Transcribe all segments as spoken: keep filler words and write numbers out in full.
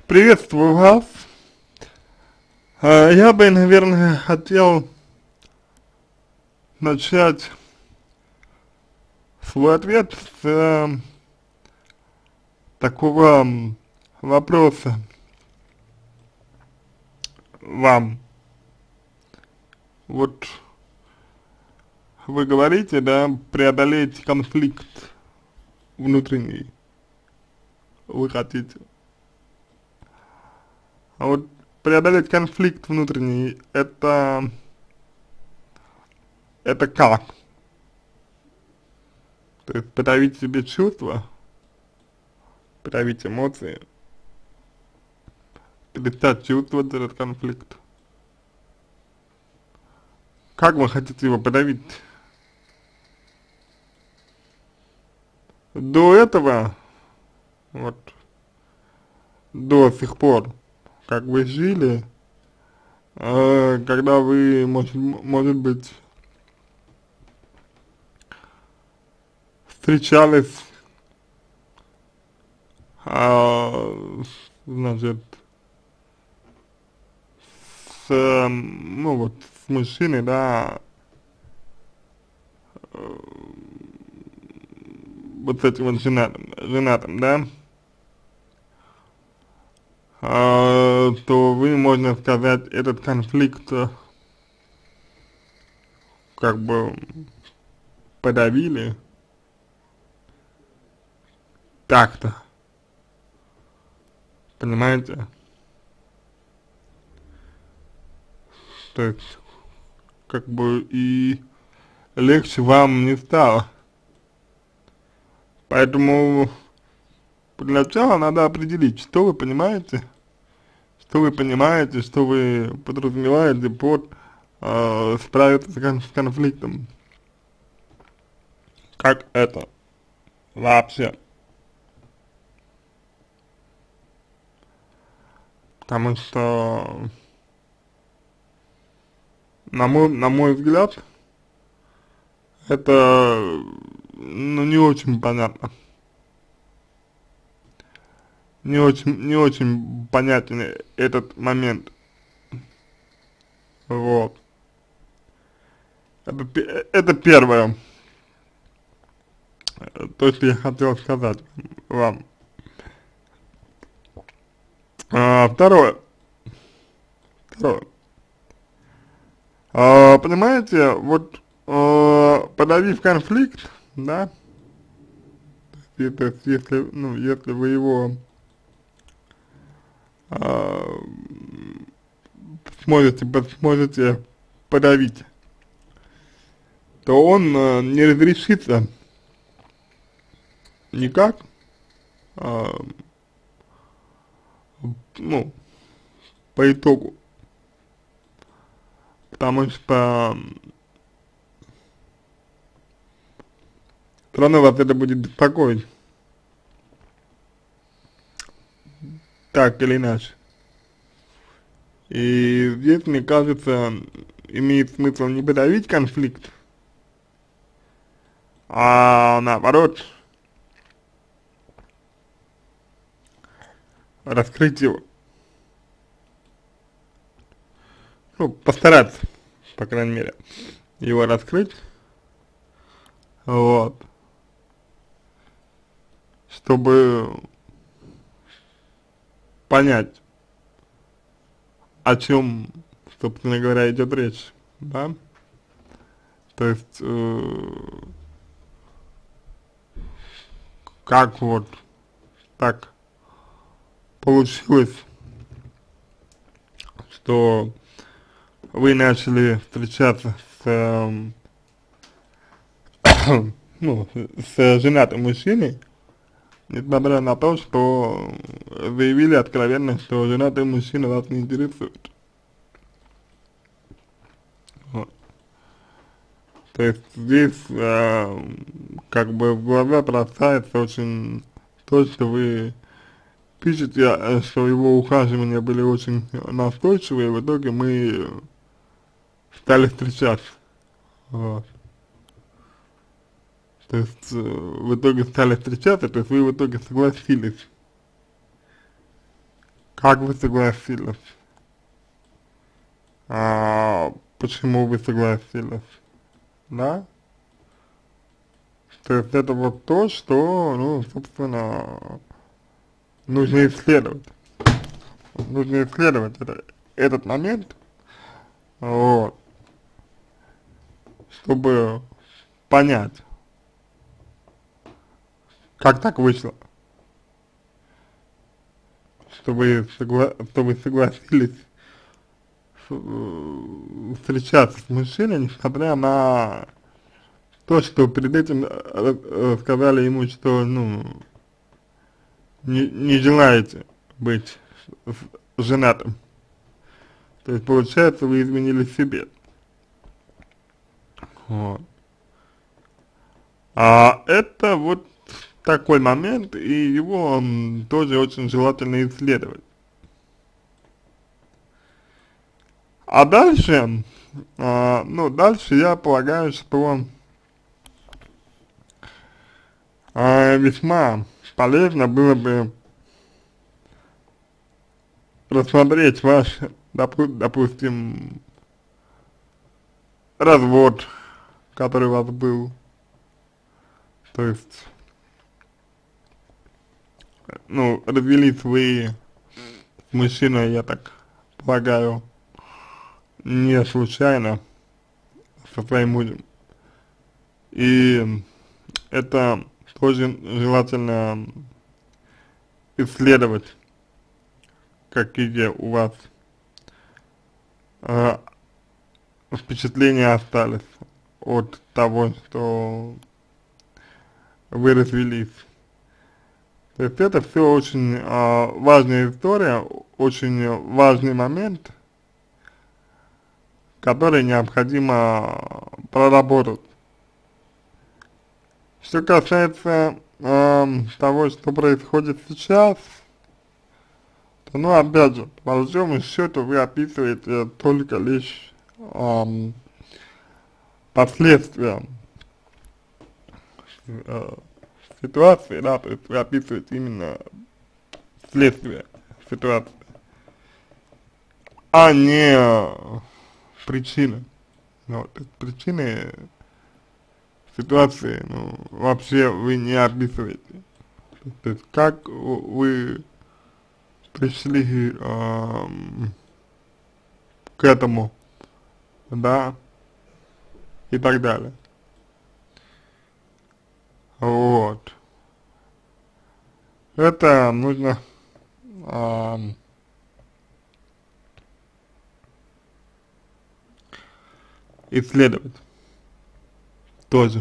Приветствую вас. А, Я бы, наверное, хотел начать свой ответ с э, такого м, вопроса вам. Вот вы говорите, да, преодолеть конфликт внутренний вы хотите. А вот преодолеть конфликт внутренний, это, это как? То есть подавить себе чувства, подавить эмоции, перестать чувствовать этот конфликт. Как вы хотите его подавить? До этого, вот, до сих пор, как вы жили, э, когда вы, может, может быть, встречались, а, значит, с, э, ну вот, с мужчиной, да, вот с этим вот женатым, женатым, да, а, то вы, можно сказать, этот конфликт э, как бы подавили так-то, понимаете? То есть, как бы и легче вам не стало. Поэтому для начала надо определить, что вы понимаете, что вы понимаете, что вы подразумеваете под э, справиться с, кон с конфликтом. Как это вообще? Потому что, на мой, на мой взгляд, это, ну, не очень понятно. Не очень, не очень понятен этот момент. Вот. Это, пе- это первое, э, то, что я хотел сказать вам. А, второе. Второе. А, понимаете, вот э, подавив конфликт, да, и, то есть если, ну, если вы его а, сможете, под- сможете подавить, то он э, не разрешится никак, а, ну, по итогу, потому что все равно вас это будет беспокоить, так или иначе. И здесь, мне кажется, имеет смысл не подавить конфликт, а наоборот, раскрыть его. Ну, постараться, по крайней мере, его раскрыть, вот, чтобы понять, о чем, собственно говоря, идет речь, да, то есть, э, как вот так получилось, что вы начали встречаться с, эм, ну, с женатым мужчиной, несмотря на то, что заявили откровенно, что женатый мужчина вас не интересует. Вот. То есть здесь э, как бы в глаза бросается очень то, что вы пишете, э, что его ухаживания были очень настойчивые, в итоге мы стали встречаться. Вот. То есть э, в итоге стали встречаться, то есть вы в итоге согласились как вы согласились, а, почему вы согласились, да? То есть это вот то, что, ну, собственно, нужно исследовать. Нужно исследовать это, этот момент, вот, чтобы понять, как так вышло, что вы, согла что вы согласились э, встречаться с мужчиной, несмотря на то, что перед этим э, э, сказали ему, что, ну, не, не желаете быть женатым. То есть, получается, вы изменили себе. Вот. А это вот такой момент, и его м, тоже очень желательно исследовать. А дальше, а, ну, дальше я полагаю, что а, весьма полезно было бы рассмотреть ваш, допу допустим, развод, который у вас был. То есть, ну, развелись вы с мужчиной, я так полагаю, не случайно со своим мужем. И это тоже желательно исследовать, какие у вас э, впечатления остались от того, что вы развелись. То есть это все очень э, важная история, очень важный момент, который необходимо проработать. Что касается э, того, что происходит сейчас, то, ну, опять же, по большому счету вы описываете только лишь э, последствия э, ситуации, да, то есть вы описываете именно следствие ситуации, а не э, причины. Вот, то есть причины ситуации, ну, вообще вы не описываете. То есть как вы пришли э, к этому, да, и так далее. Вот. Это нужно э, исследовать тоже.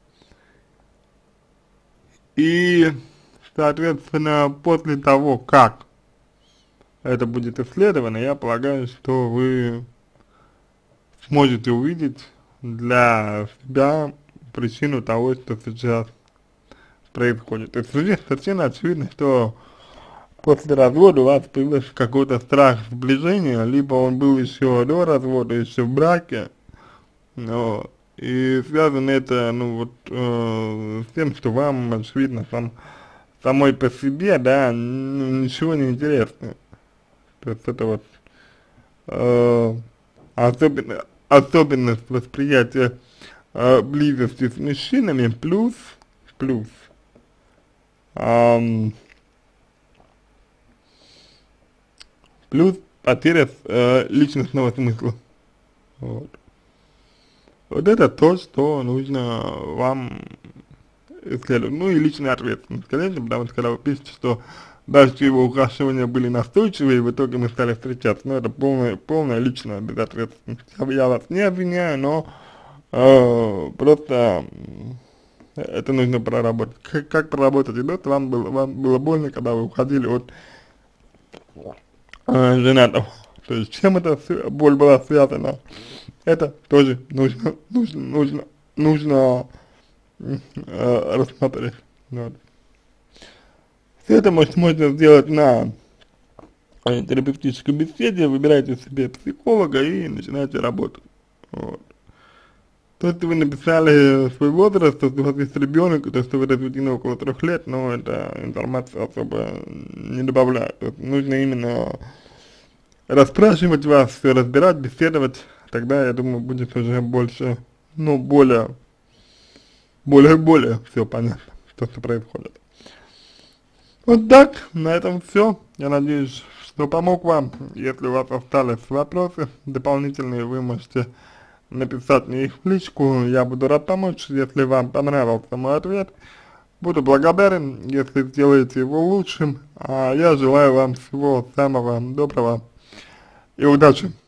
И, соответственно, после того, как это будет исследовано, я полагаю, что вы сможете увидеть для себя причину того, что сейчас происходит. То есть совершенно очевидно, что после развода у вас появился какой-то страх сближения, либо он был еще до развода, еще в браке, вот. И связано это, ну, вот, э, с тем, что вам, очевидно, сам, самой по себе, да, ну, ничего не интересно. То есть это вот э, особенно, особенность восприятия э, близости с мужчинами, плюс, плюс, эм, плюс потеря э, личностного смысла. Вот. Вот это то, что нужно вам исследовать. Ну и личная ответственность, конечно, потому что когда вы пишете, что дальше его ухаживания были настойчивые, и в итоге мы стали встречаться, ну это полная, полная личная безответственность. Я вас не обвиняю, но э, просто это нужно проработать. Как, как проработать идет, вам было, вам было больно, когда вы уходили от э, женатого. То есть чем эта боль была связана, это тоже нужно, нужно, нужно, нужно э, рассмотреть. Вот. Все это может, можно сделать на э, терапевтической беседе, выбирайте себе психолога и начинайте работать. Вот. То, что вы написали свой возраст, то, что у вас есть ребенок, то, что вы разведены около трех лет, но это информация особо не добавляет. То есть нужно именно расспрашивать вас, все разбирать, беседовать, тогда, я думаю, будет уже больше, ну, более, более-более все понятно, то, что происходит. Вот так, на этом все. Я надеюсь, что помог вам. Если у вас остались вопросы дополнительные, вы можете написать мне их в личку, я буду рад помочь. Если вам понравился мой ответ, буду благодарен, если сделаете его лучшим. А я желаю вам всего самого доброго и удачи.